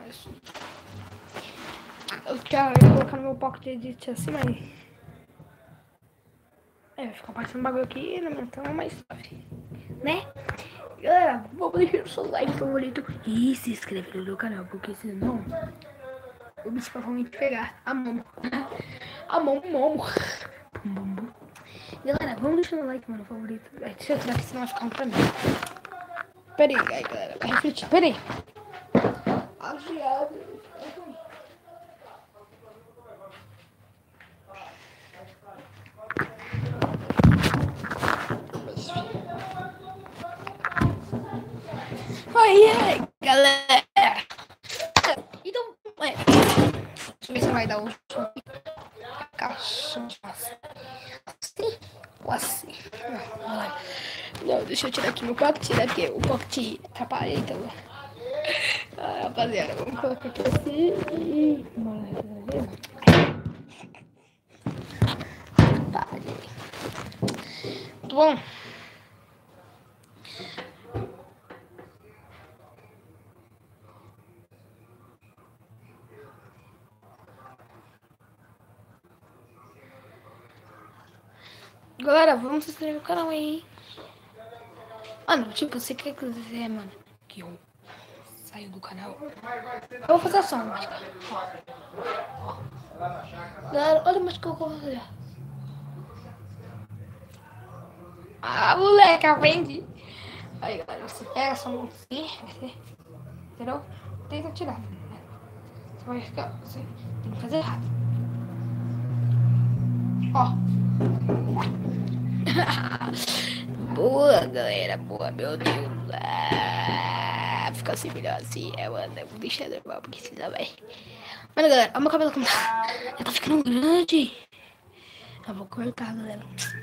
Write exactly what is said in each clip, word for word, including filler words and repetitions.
mais. Eu quero colocar no meu pocket edit assim, mas... É, vai ficar aparecendo um bagulho aqui, né? Então é mais suave. Né? Galera, vamos deixar o seu like favorito e se inscrever no meu canal, porque senão o bicho provavelmente pegar a mão. A mão, momo. Galera, vamos deixar o like, mano, favorito. Deixa eu tirar aqui, senão vai ficar um pra mim. Pera aí, aí, galera, vai refletir. Pera aí. Oi, galera. Então, é. Deixa eu ver se vai dar o som. Assim ou assim. Não, deixa eu tirar aqui meu pocket, né? Porque o pocket atrapalha, então. Ah, rapaziada, vamos colocar aqui assim e... Muito bom. Galera, vamos se inscrever no canal aí, hein? Mano, tipo, você quer que quiser, mano, que eu saio do canal? Eu vou fazer a ação, mágica. Ó. Galera, olha a mágica que eu vou fazer. Ah, moleque, aprendi. Aí, galera, você pega essa mão assim, entendeu? Tenta tirar. Você vai ficar, você tem que fazer errado. Ó. Boa, galera, boa, meu Deus. Ah, fica assim melhor assim, é, mano, eu vou deixar normal, porque senão vai. Mano, galera, olha meu cabelo como tá. Já tá ficando grande. Eu vou cortar, galera.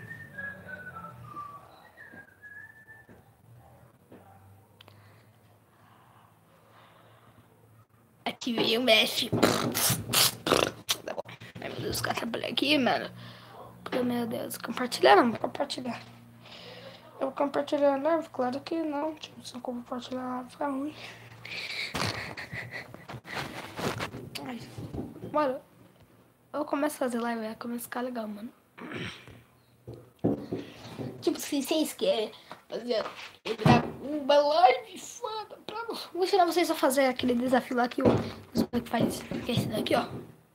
Ativei o mesh. Tá bom. Ai, meu Deus, os caras trabalham aqui, mano. Meu Deus, compartilhar não, vou compartilhar. Eu vou compartilhar, né? Claro que não. Tipo, se eu compartilhar, fica ruim. Ai, mano, eu começo a fazer live, começa a ficar legal, mano. Tipo, se vocês querem fazer uma live foda pra... Vou ensinar vocês a fazer aquele desafio lá que o que faz. Que é esse daqui, ó.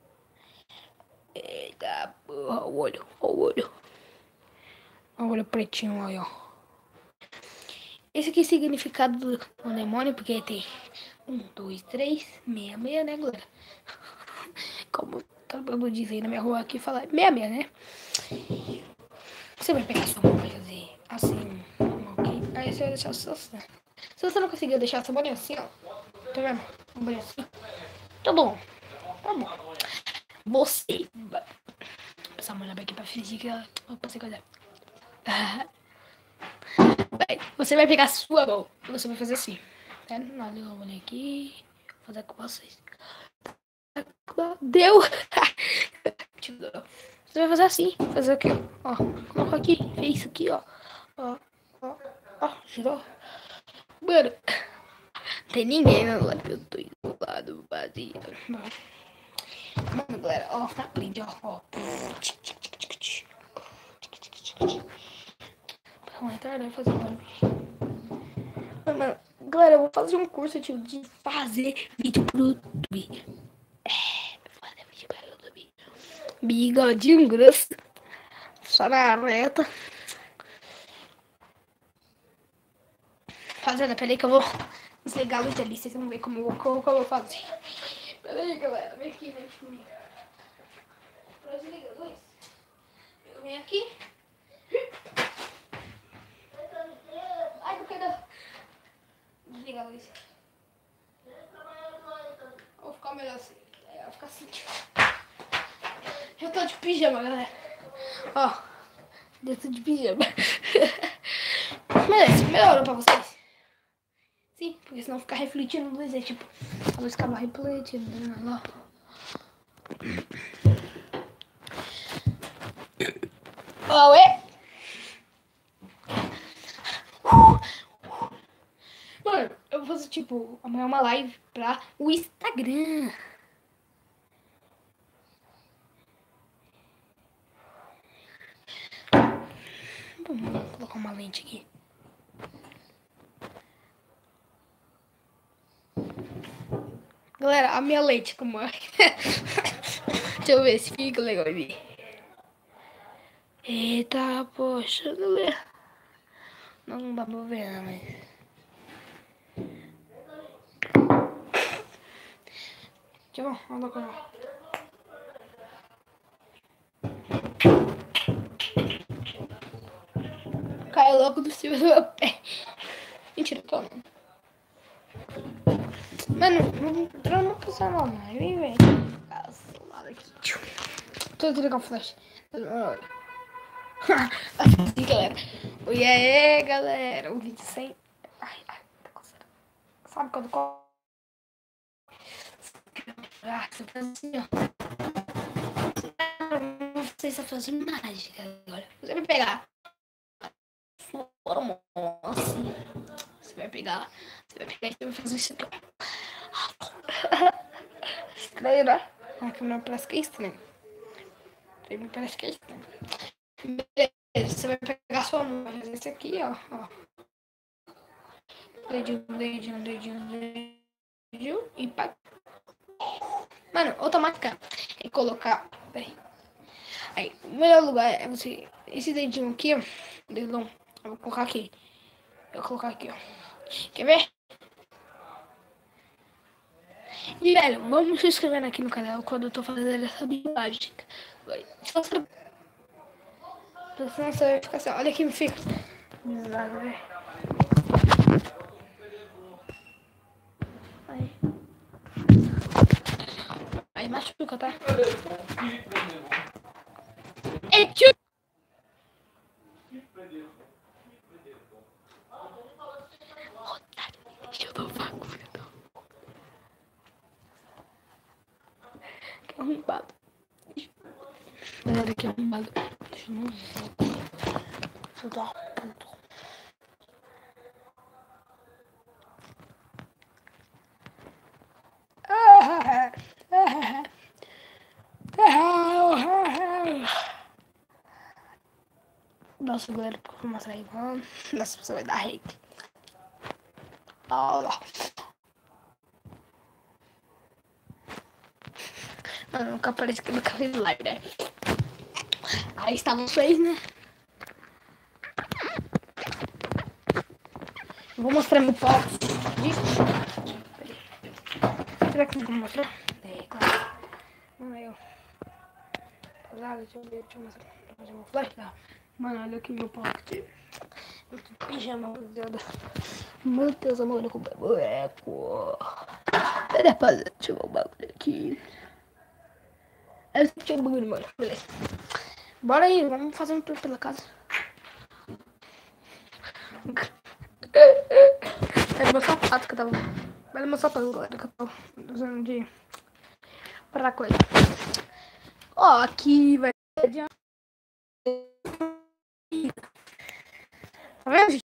Eita porra, o olho, o olho. O olho pretinho aí, ó. Esse aqui é o significado do, do demônio, porque tem um, dois, três, meia, meia, né, galera? Como todo mundo diz aí na minha rua aqui, fala meia, meia, né? Você vai pegar sua mão e fazer assim, ok? Aí você vai deixar o seu assim. Se você não conseguir deixar essa bolinha assim, ó. Tá vendo? Uma bolinha assim. Tá bom. Tá bom. Você vai... Essa mulher aqui pra fingir que ela... Opa, você coisa. Você vai pegar a sua mão e você vai fazer assim. Tá? Olha eu vou aqui. Vou fazer com vocês. Deu! Você vai fazer assim. Fazer aqui, ó. Coloca aqui. Fez isso aqui, ó. Ó, ó, ó. Girou. Mano. Tem ninguém, né, galera? Eu tô isolado, vazio. Mano, galera, ó. Aprende, ó. Ó. Vamos entrar, vai fazer barulho. Mano, galera, eu vou fazer um curso tipo, de fazer vídeo pro YouTube. É, fazer vídeo pro YouTube. Bigodinho grosso. Só na reta. Fazendo, peraí que eu vou desligar a luz ali. Vocês vão ver como eu, como, como eu vou fazer. Peraí, galera. Vem aqui, vem aqui. Pra desligar a luz. Eu venho aqui. Ai, não quero. Desliga a luz. Vou ficar melhor assim. É, vou ficar assim. Eu tô de pijama, galera. Ó. Eu tô de pijama. Merece. Melhorou pra vocês? Sim, porque senão ficar refletindo luz. É tipo. A luz acaba refletindo. Né? Ó. Ué. Mano, eu vou fazer, tipo, amanhã uma live pra o Instagram. Vamos colocar uma lente aqui. Galera, a minha lente como é. Deixa eu ver se fica legal ali. Eita, poxa, galera. Não dá pra ver, né, mas... Deixa eu ver, vamos colocar. Cai logo do cima do meu pé. Mentira, tô não. Mano, não não precisa não, mano. Vem, vem. Celular aqui. Tô desligando o flash. Assim, galera. Oi, aí, galera. O vídeo sem... Ai, ai, tá coçando. Sabe quando... Ah, você faz assim, ó. Você está fazendo mágica agora. Você vai pegar... Assim. Você vai pegar... Você vai pegar e você vai fazer isso aqui, ó. Estranho, né? A câmera parece que é estranho. Pra mim parece que é estranho. Beleza, você vai pegar sua mão, vai fazer isso aqui, ó. ó. Dedinho, dedinho, dedinho, dedinho. E pá. Mano, outra mágica é colocar... Peraí. Aí, o melhor lugar é você... Esse dedinho aqui, ó. Dedão. Eu vou colocar aqui. Eu vou colocar aqui, ó. Quer ver? E, velho, vamos se inscrever aqui no canal quando eu tô fazendo essa mágica. Se você... Senão você vai ficar assim, olha aqui, me fica. Exato, velho. Aí. Aí machuca, tá? É tio. Otário, deixa eu dar um bagulho. Que arrombado. Galera, que arrombado. Deixa eu não ver. Deixa eu dar uma puta. Nossa, galera, porque eu vou mostrar aí, mano. Nossa, você vai dar hate. Olha lá. Mano, nunca aparece que eu nunca fiz live, né? Aí estavam vocês, né? Eu vou mostrar meu pau. Será que não vou mostrar? É, claro. Não é eu. Deixa eu ver, deixa eu mostrar. Deixa eu mostrar. Mano, olha aqui meu pau. Eu tô pijama, rapaziada. Meu Deus, amor, olha como é boneco. Pera, rapaziada, deixa eu ver o bagulho aqui. Eu tinha um bagulho, mano. Beleza. Bora aí, vamos fazer um tour pela casa. Era meu sapato que eu tava... Era meu sapato, galera, que eu tava usando de... Pra coisa. Ó, aqui vai... Tá vendo, gente?